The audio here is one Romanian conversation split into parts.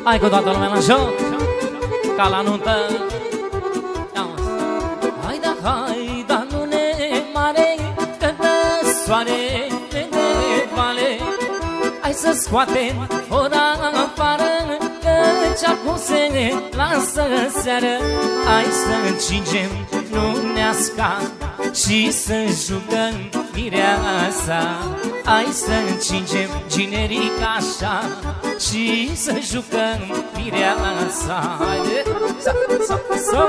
Hai cu toată lumea la joc, ca la nuntă. Hai da lune mare, că dă soare de vale. Hai să scoatem ora afară, căci acum se lasă seară. Hai să încingem luneasca și să jucăm mireasa. Hai să încingem generica așa și să jucăm mireasa. Haide, sa.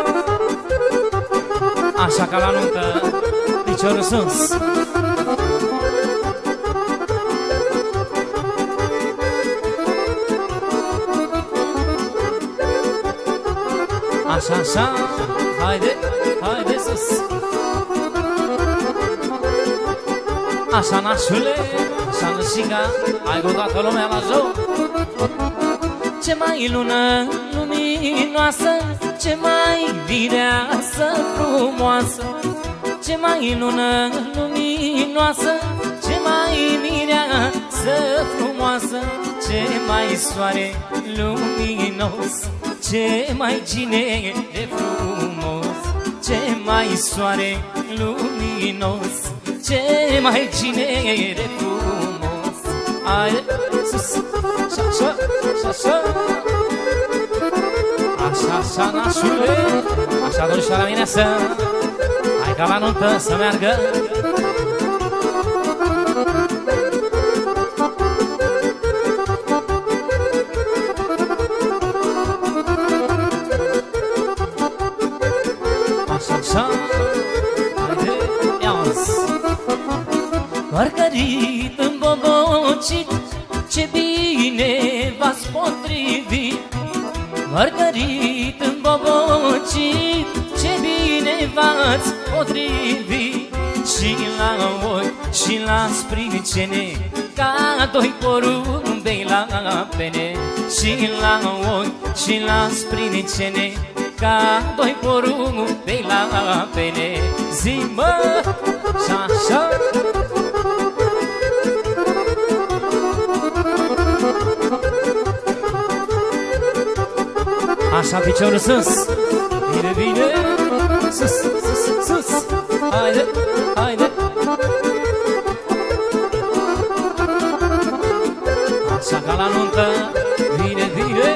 Așa ca la nuntă, piciorul sus. Așa, așa, haide, haide sus. Așa, nașule, așa, nășica, hai cu toată lumea la joc. Ce mai lună luminoasă, ce mai vireasă frumoasă. Ce mai lună luminoasă, ce mai mireasă frumoasă. Ce mai soare luminos, ce mai cine de frumos. Ce mai soare luminos, ce mai cine de frumos. Hai sus, așa, așa, așa, așa, nașule. Așa, domnișoara mireasă, hai ca la nuntă să meargă. Așa, așa, haide, ia-ți. Margarit în bobocit, ce bine v-ați potrivit. Margarit în bobocit, ce bine v-ați potrivit. Și la ochi și la spricene, ca doi porumbei la pene. Și la ochi și la spricene, ca doi porumbei la pene. Zi-mă, și-așa. Așa, piciorul sus. Bine, bine. Sus, sus, sus. Haide, haide. Așa ca la nuntă. Bine, bine.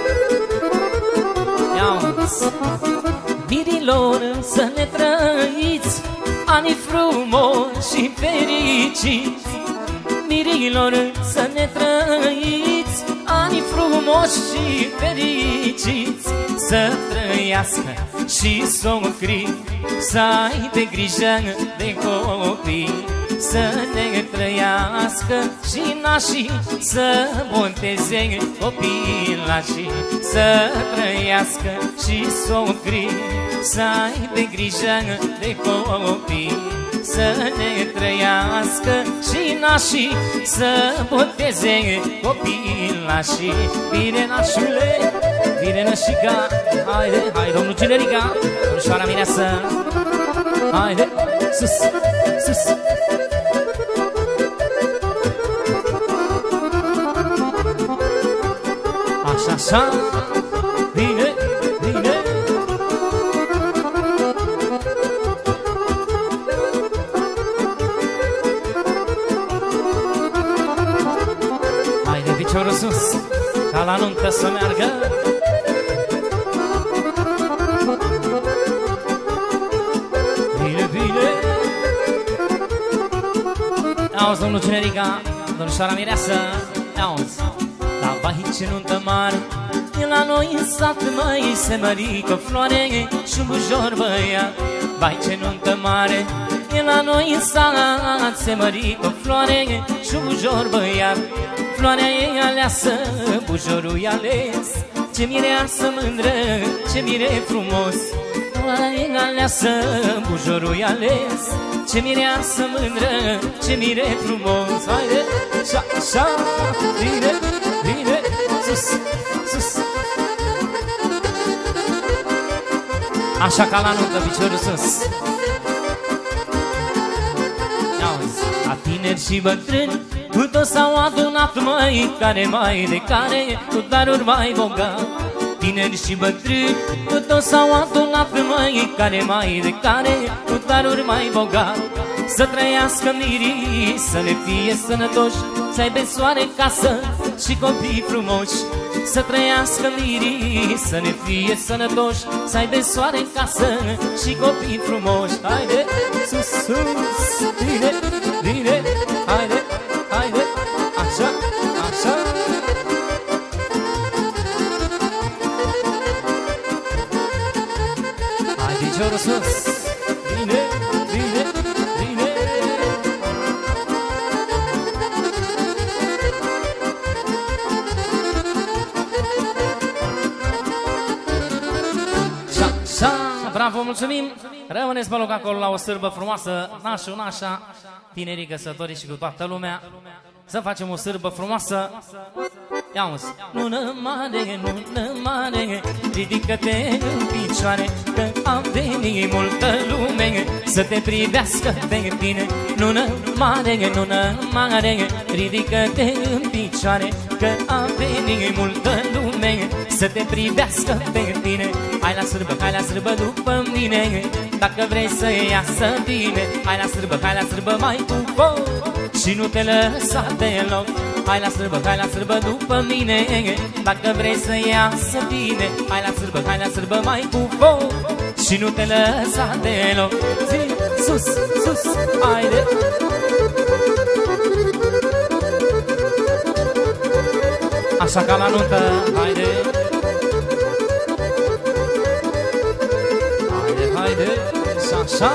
Ia-uți. Mirilor, să ne trăiți ani frumoși și fericiți. Mirilor, să ne trăiți ani frumoși și fericiți. Să trăiască și socrii, să ai de grijă de copii. Să ne trăiască și nașii, să boteze copilașii. Să trăiască și socrii, să ai de grijă de copii. Să ne trăiască și nașii, să boteze copilașii. Bine, nașule, bine, nășica. Haide, hai, domnul Generica, domnișoara mireasă. Haide, sus, sus. Așa, așa, bine, bine. Haide, piciorul sus, ca la nuntă să meargă. Bine, bine. Auzi, domnul Generica, domnișoara mireasă, auzi. La aici nuntă mare, e la noi în sat, măi, se mărică floare și un bujor băiat. Vai, ce nuntă mare, e la noi în sat, se mărică floare și un bujor băiat. Floarea e aleasă, bujorul e ales, ce mireasă mândră, ce mire frumos. Floarea e aleasă, bujorul e ales, ce mireasă mândră, ce mire frumos. Haide, așa, așa, bine, bine, sus, sus. Așa ca la nuntă, piciorul sus. Ia-uzi, la tineri și bătrâni, Cu toți s-au adunat, măi, care mai de care, cu daruri mai bogat. Tineri și bătrâni, cu toți s-au adunat, măi, care mai de care, cu daruri mai bogat. Să trăiască mirii, să le fie sănătoși, să aibă soare în casă și copii frumoși. Să trăiască mirii, să ne fie sănătoși, să aibă soare în casă și copii frumoși. Haide, sus, sus, bine, bine, haide, haide, așa, așa. Hai, piciorul sus, bine, bine, bine. Bravo, mulțumim! Rămâneți pe loc acolo la o sârbă frumoasă, nașul, nașa, tinerii căsătorii și cu toată lumea. Să facem o sârbă frumoasă. Ia-uzi! Nună mare, nună mare, ridică-te în picioare, că a venit multă lume să te privească pe tine. Nună mare, nună mare, ridică-te în picioare, că a venit multă lume să te privească pe tine. Hai la sârbă, hai la sârbă după mine, dacă vrei să iasă bine. Hai la sârbă, hai la sârbă mai cu foc și nu te lăsa deloc. Hai la sârbă după mine, dacă vrei să iasă bine. Hai la sârbă mai cu foc și nu te lăsa deloc. Zi, sus, sus, haide! Așa ca la nuntă, haide! Haide, haide, așa, așa!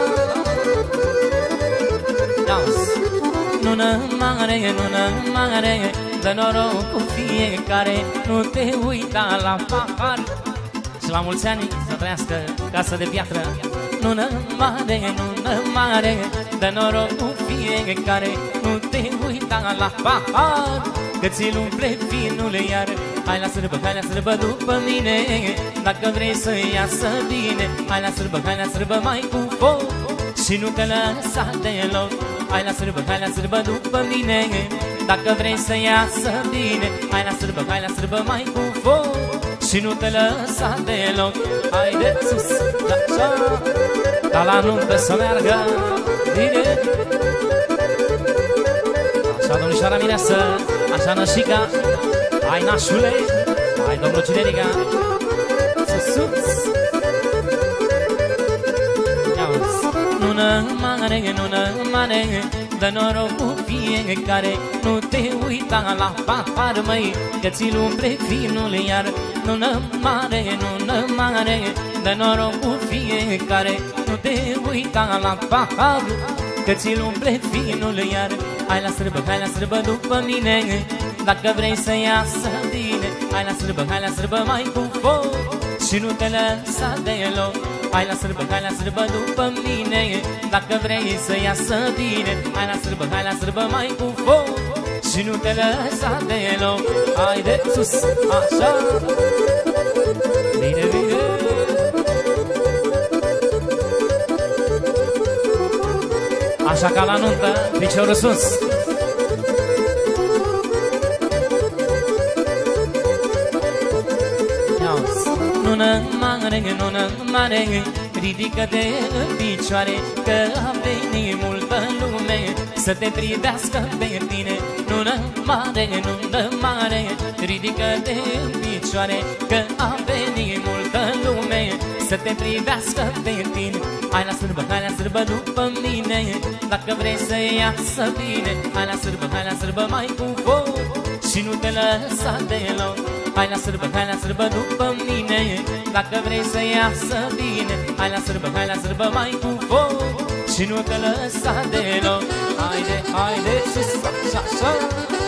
Ia-uzi! Nună mare, nună mare, dă noroc cu fiecare, nu te uita la pahar. Și la mulți ani să trăiască casă de piatră. Nună mare, nună mare, dă noroc cu fiecare, nu te uita la pahar, că ți-l umple vinul iar. Hai la sârbă după mine, dacă vrei să iasă bine. Hai la sârbă mai cu foc și nu te lăsa deloc. Hai la sârbă după mine, dacă vrei să iasă bine. Hai la sârbă mai cu foc și nu te lăsa deloc. Haide sus, așa, ca la nuntă să meargă bine. Așa, domnișoara mireasă, așa, nășica. Hai, nașule, hai, domnul Cinerica. Sus, sus. Nună mare, nună mare, dă noroc cu fiecare, nu te uita la pahar, măi, că ți-l umple vinul iar. Nună mare, dă noroc cu fiecare, nu te uita la pahar, că ți-l umple vinul iar. Hai la sârbă după mine, dacă vrei să iasă bine. Hai la sârbă mai cu foc și nu te lăsa deloc. Hai la sârbă după mine, dacă vrei să iasă bine. Hai la sârbă mai cu foc și nu te lăsa deloc. Haide sus, așa, bine, bine. Așa ca la nuntă, piciorul sus. Nună mare, ridică-te în picioare, că a venit multă lume să te privească pe tine. Nună mare, ridică-te în picioare, că a venit multă lume să te privească pe tine. Hai la sârbă după mine, dacă vrei să iasă bine. Hai la sârbă mai cu foc și nu te lăsa deloc. Hai la sârbă după mine, dacă vrei să iasă bine. Hai la sârbă mai cu foc și nu te lăsa deloc. Haide, haide, sus, așa, așa.